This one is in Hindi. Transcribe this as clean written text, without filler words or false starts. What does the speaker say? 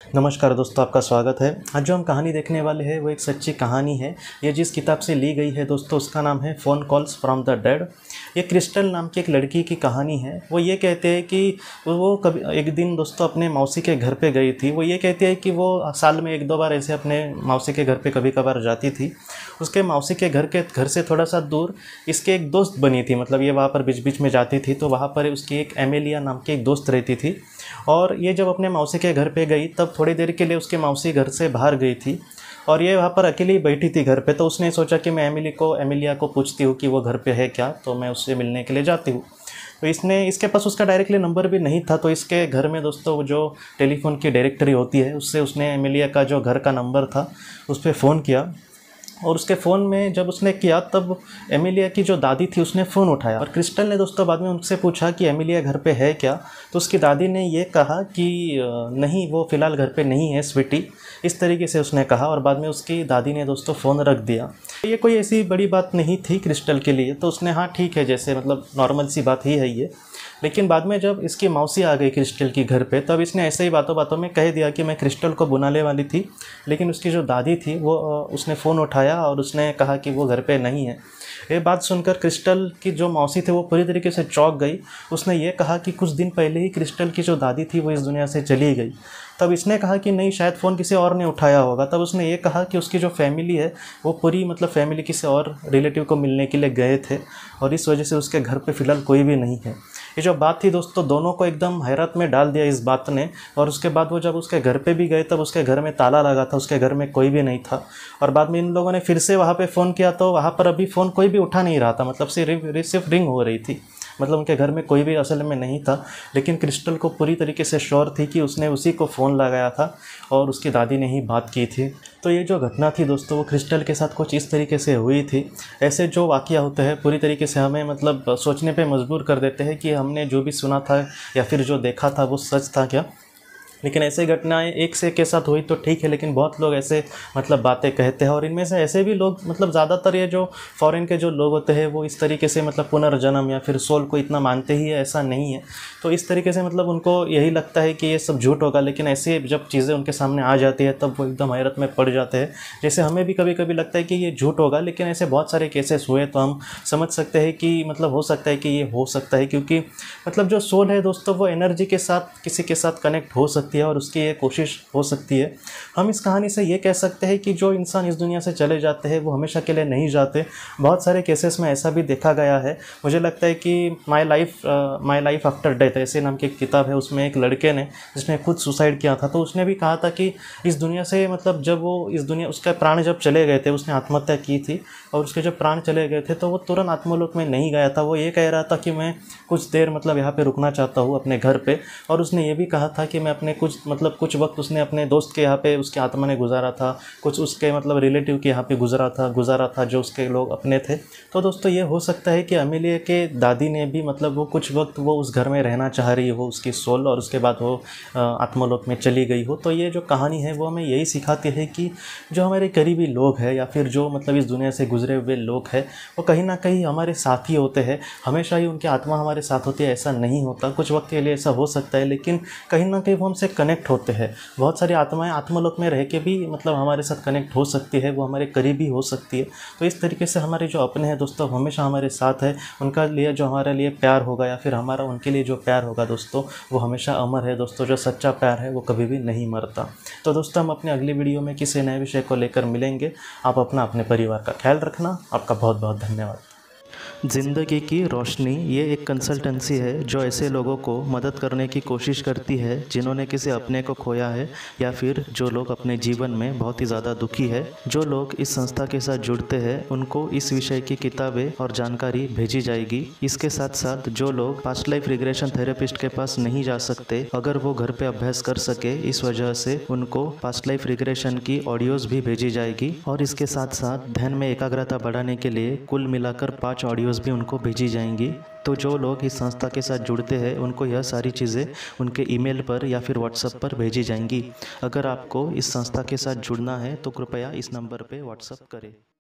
नमस्कार दोस्तों, आपका स्वागत है। आज जो हम कहानी देखने वाले हैं वो एक सच्ची कहानी है। ये जिस किताब से ली गई है दोस्तों, उसका नाम है phone calls from the dead. ये क्रिस्टल नाम की एक लड़की की कहानी है। वो ये कहते हैं कि वो कभी एक दिन दोस्तों अपने मौसी के घर पे गई थी। वो ये कहती है कि वो साल में एक दो बार ऐसे अपने मौसी के घर पे कभी कभार जाती थी। उसके मौसी के घर से थोड़ा सा दूर इसके एक दोस्त बनी थी। मतलब ये वहाँ पर बीच बीच में जाती थी, तो वहाँ पर उसकी एक एमेलिया नाम की एक दोस्त रहती थी। और ये जब अपने मौसी के घर पे गई तब थोड़ी देर के लिए उसके मौसी घर से बाहर गई थी और ये वहाँ पर अकेली ही बैठी थी घर पे। तो उसने सोचा कि मैं एमिलिया को पूछती हूँ कि वो घर पे है क्या, तो मैं उससे मिलने के लिए जाती हूँ। तो इसके पास उसका डायरेक्टली नंबर भी नहीं था, तो इसके घर में दोस्तों वो जो टेलीफोन की डायरेक्टरी होती है उससे उसने एमिलिया का जो घर का नंबर था उस पर फ़ोन किया। और उसके फ़ोन में जब उसने किया तब एमिलिया की जो दादी थी उसने फ़ोन उठाया और क्रिस्टल ने दोस्तों बाद में उनसे पूछा कि एमिलिया घर पे है क्या। तो उसकी दादी ने ये कहा कि नहीं, वो फ़िलहाल घर पे नहीं है स्वीटी, इस तरीके से उसने कहा। और बाद में उसकी दादी ने दोस्तों फ़ोन रख दिया। ये कोई ऐसी बड़ी बात नहीं थी क्रिस्टल के लिए, तो उसने हाँ ठीक है, जैसे मतलब नॉर्मल सी बात ही है ये। लेकिन बाद में जब इसकी मौसी आ गई क्रिस्टल की घर पे, तब इसने ऐसे ही बातों बातों में कह दिया कि मैं क्रिस्टल को बुलाने वाली थी। लेकिन उसकी जो दादी थी वो उसने फ़ोन उठाया और उसने कहा कि वो घर पे नहीं है। ये बात सुनकर क्रिस्टल की जो मौसी थी वो पूरी तरीके से चौंक गई। उसने ये कहा कि कुछ दिन पहले ही क्रिस्टल की जो दादी थी वो इस दुनिया से चली गई। तब इसने कहा कि नहीं, शायद फ़ोन किसी और ने उठाया होगा। तब उसने ये कहा कि उसकी जो फैमिली है वो पूरी मतलब फैमिली किसी और रिलेटिव को मिलने के लिए गए थे और इस वजह से उसके घर पे फ़िलहाल कोई भी नहीं है। ये जो बात थी दोस्तों दोनों को एकदम हैरत में डाल दिया इस बात ने। और उसके बाद वो जब उसके घर पे भी गए तब उसके घर में ताला लगा था, उसके घर में कोई भी नहीं था। और बाद में इन लोगों ने फिर से वहाँ पे फ़ोन किया तो वहाँ पर अभी फ़ोन कोई भी उठा नहीं रहा था, मतलब सिर्फ रिंग हो रही थी। मतलब उनके घर में कोई भी असल में नहीं था। लेकिन क्रिस्टल को पूरी तरीके से श्योर थी कि उसने उसी को फ़ोन लगाया था और उसकी दादी ने ही बात की थी। तो ये जो घटना थी दोस्तों वो क्रिस्टल के साथ कुछ इस तरीके से हुई थी। ऐसे जो वाक़या होते हैं पूरी तरीके से हमें मतलब सोचने पे मजबूर कर देते हैं कि हमने जो भी सुना था या फिर जो देखा था वो सच था क्या। लेकिन ऐसे घटनाएं एक से के साथ हुई तो ठीक है, लेकिन बहुत लोग ऐसे मतलब बातें कहते हैं। और इनमें से ऐसे भी लोग मतलब ज़्यादातर ये जो फॉरेन के जो लोग होते हैं वो इस तरीके से मतलब पुनर्जन्म या फिर सोल को इतना मानते ही है, ऐसा नहीं है। तो इस तरीके से मतलब उनको यही लगता है कि ये सब झूठ होगा। लेकिन ऐसे जब चीज़ें उनके सामने आ जाती है तब वो एकदम हैरत में पड़ जाते हैं। जैसे हमें भी कभी कभी लगता है कि ये झूठ होगा, लेकिन ऐसे बहुत सारे केसेस हुए तो हम समझ सकते हैं कि मतलब हो सकता है कि ये हो सकता है। क्योंकि मतलब जो सोल है दोस्तों वो एनर्जी के साथ किसी के साथ कनेक्ट हो सकती है और उसकी ये कोशिश हो सकती है। हम इस कहानी से ये कह सकते हैं कि जो इंसान इस दुनिया से चले जाते हैं वो हमेशा के लिए नहीं जाते। बहुत सारे केसेस में ऐसा भी देखा गया है। मुझे लगता है कि माई लाइफ आफ्टर डेथ ऐसे नाम की एक किताब है, उसमें एक लड़के ने जिसने खुद सुसाइड किया था, तो उसने भी कहा था कि इस दुनिया से मतलब जब वो इस दुनिया उसका प्राण जब चले गए थे, उसने आत्महत्या की थी और उसके जब प्राण चले गए थे तो वो तुरंत आत्मलोक में नहीं गया था। वो ये कह रहा था कि मैं कुछ देर मतलब यहाँ पे रुकना चाहता हूँ अपने घर पे। और उसने ये भी कहा था कि मैं अपने कुछ वक्त उसने अपने दोस्त के यहाँ पे उसकी आत्मा ने गुजारा था, कुछ उसके मतलब रिलेटिव के यहाँ पे गुजारा था जो उसके लोग अपने थे। तो दोस्तों ये हो सकता है कि एमिलिया के दादी ने भी मतलब वो कुछ वक्त वो उस घर में रहना चाह रही हो उसकी सोल, और उसके बाद वो आत्मलोक में चली गई हो। तो ये जो कहानी है वो हमें यही सिखाती है कि जो हमारे करीबी लोग हैं या फिर जो मतलब इस दुनिया से गुजरे हुए लोग हैं वो कहीं ना कहीं हमारे साथ ही होते हैं। हमेशा ही उनकी आत्मा हमारे साथ होती है ऐसा नहीं होता, कुछ वक्त के लिए ऐसा हो सकता है, लेकिन कहीं ना कहीं वो हमसे कनेक्ट होते हैं। बहुत सारी आत्माएं आत्मलोक में रह के भी मतलब हमारे साथ कनेक्ट हो सकती है, वो हमारे करीबी हो सकती है। तो इस तरीके से हमारे जो अपने हैं दोस्तों हमेशा हमारे साथ है। उनका लिए जो हमारे लिए प्यार होगा या फिर हमारा उनके लिए जो प्यार होगा दोस्तों वो हमेशा अमर है दोस्तों। जो सच्चा प्यार है वो कभी भी नहीं मरता। तो दोस्तों हम अपने अगली वीडियो में किसी नए विषय को लेकर मिलेंगे। आप अपने परिवार का ख्याल रखना। आपका बहुत बहुत धन्यवाद। ज़िंदगी की रोशनी ये एक कंसल्टेंसी है जो ऐसे लोगों को मदद करने की कोशिश करती है जिन्होंने किसी अपने को खोया है या फिर जो लोग अपने जीवन में बहुत ही ज़्यादा दुखी है। जो लोग इस संस्था के साथ जुड़ते हैं उनको इस विषय की किताबें और जानकारी भेजी जाएगी। इसके साथ साथ जो लोग पास्ट लाइफ रिग्रेशन थेरेपिस्ट के पास नहीं जा सकते, अगर वो घर पे अभ्यास कर सके, इस वजह से उनको पास्ट लाइफ रिग्रेशन की ऑडियोज भी भेजी जाएगी। और इसके साथ साथ ध्यान में एकाग्रता बढ़ाने के लिए कुल मिलाकर 5 ऑडियोज भी उनको भेजी जाएंगी। तो जो लोग इस संस्था के साथ जुड़ते हैं उनको यह सारी चीज़ें उनके ईमेल पर या फिर व्हाट्सएप पर भेजी जाएंगी। अगर आपको इस संस्था के साथ जुड़ना है तो कृपया इस नंबर पे व्हाट्सएप करें।